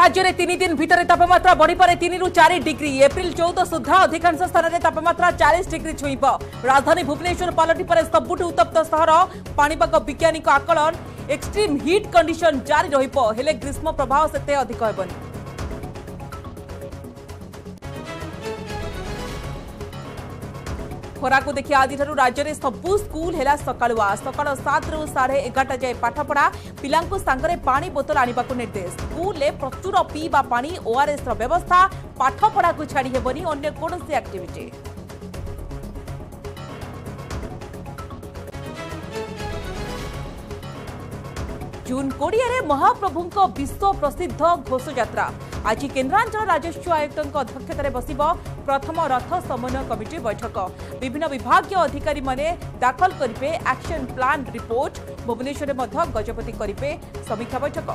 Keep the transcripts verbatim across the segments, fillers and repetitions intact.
राज्य में तीन दिन भितर तापमात्रा बढ़ी पारे तीन रु चार डिग्री एप्रिल चौदह सुधा अधिकांश स्थान में तापमात्रा चालीस डिग्री छुईब। राजधानी भुवनेश्वर पलटि पर सबुठु उत्तप्त सहर। पाणीपाग वैज्ञानिक आकलन एक्सट्रीम हिट कंडीशन जारी रहिबो हेले ग्रीष्म प्रभाव सेते अधिक हेबनी। खरा को देखिए आज राज्य में सबू स्कूल है सकालुआ सकाल सात रु साढ़े एगारटा जाए पाठपढ़ा पिलांकु सांगरे पानी बोतल आने को निर्देश। स्कूल में प्रचुर पीवा पानी ओआरएस व्यवस्था पाठपढ़ा को छाड़ी हेबनी अन्य कौन एक्टिविटी। जून कोड़े महाप्रभु विश्व प्रसिद्ध घोष यात्रा आज केन्द्रांचल राजस्व आयुक्त अध्यक्षतार बसिब प्रथम रथ समन्वय कमिटी बैठक। विभिन्न विभागीय अधिकारी माने दाखल करेंगे एक्शन प्लान रिपोर्ट। भुवनेश्वर में गजपति करेंगे समीक्षा बैठक।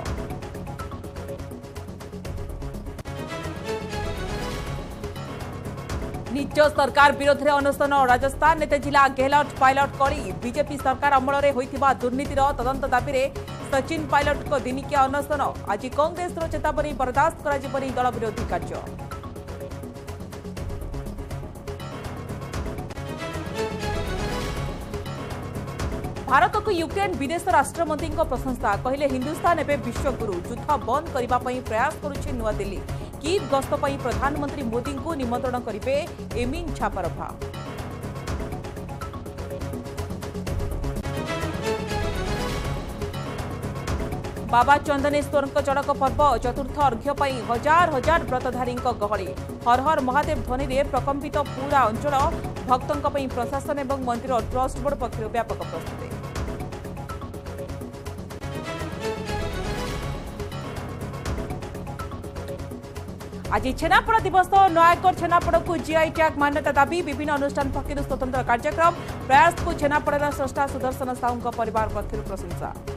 निज सरकार विरोध में अनशन राजस्थान नेता जिला गेहलोत पायलट कली बीजेपी सरकार अमल में होइथिबा दुर्नीतिर तदंत दाबी में सचिन पायलट को दिनिकिया अनशन। आज कांग्रेस चेतावनी बर्दास्त कराजिबनी दल विरोधी कार्य। भारत को यूक्रेन विदेश राष्ट्रमंत्री प्रशंसा कहले हिंदुस्तान एवं विश्वगुरु युद्ध बंद करने प्रयास करुछि नुआ दिल्ली। कीव गस्त पर प्रधानमंत्री मोदी को निमंत्रण करेंगे एमिन छापरभा। बाबा चंदनेश्वर चढ़क पर्व चतुर्थ अर्घ्य पर हजार हजार व्रतधारी गहली। हर हर महादेव ध्वनि में प्रकंपित पूरा अंचल। भक्तों प्रशासन और मंदिर ट्रस्ट बोर्ड पक्षर व्यापक प्रस्तुति। आज छेनापोड़ दिवस नयागढ़ छेनापोड़ को जीआई टैग मान्यता दाबी। विभिन्न अनुष्ठान पक्षर स्वतंत्र कार्यक्रम। प्रयास को छेनापोड़ स्रष्टा सुदर्शन साहू परिवार पक्षर प्रशंसा।